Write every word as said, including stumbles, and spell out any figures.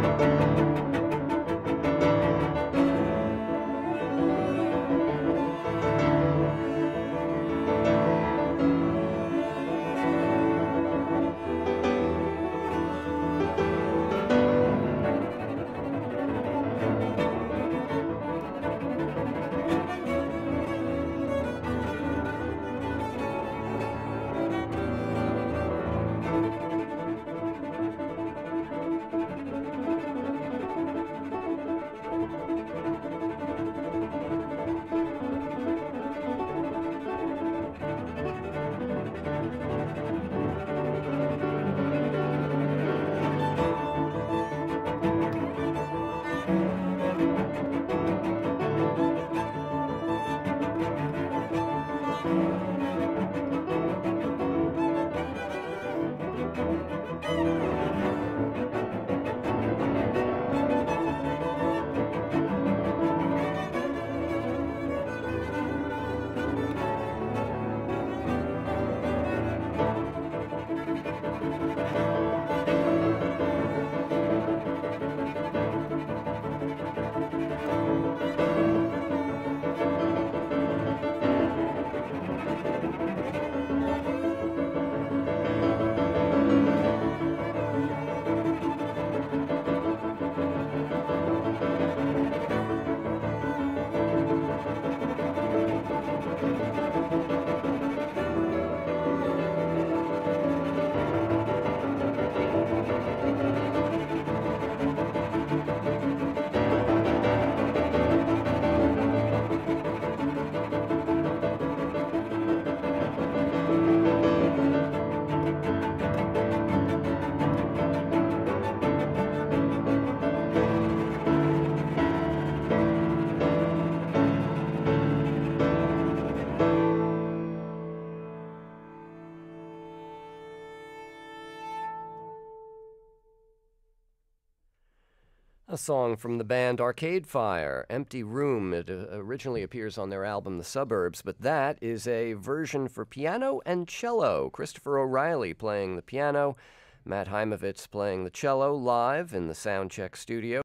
A song from the band Arcade Fire, Empty Room. It uh, originally appears on their album The Suburbs, but that is a version for piano and cello. Christopher O'Reilly playing the piano, Matt Haimovitz playing the cello live in the Soundcheck studio.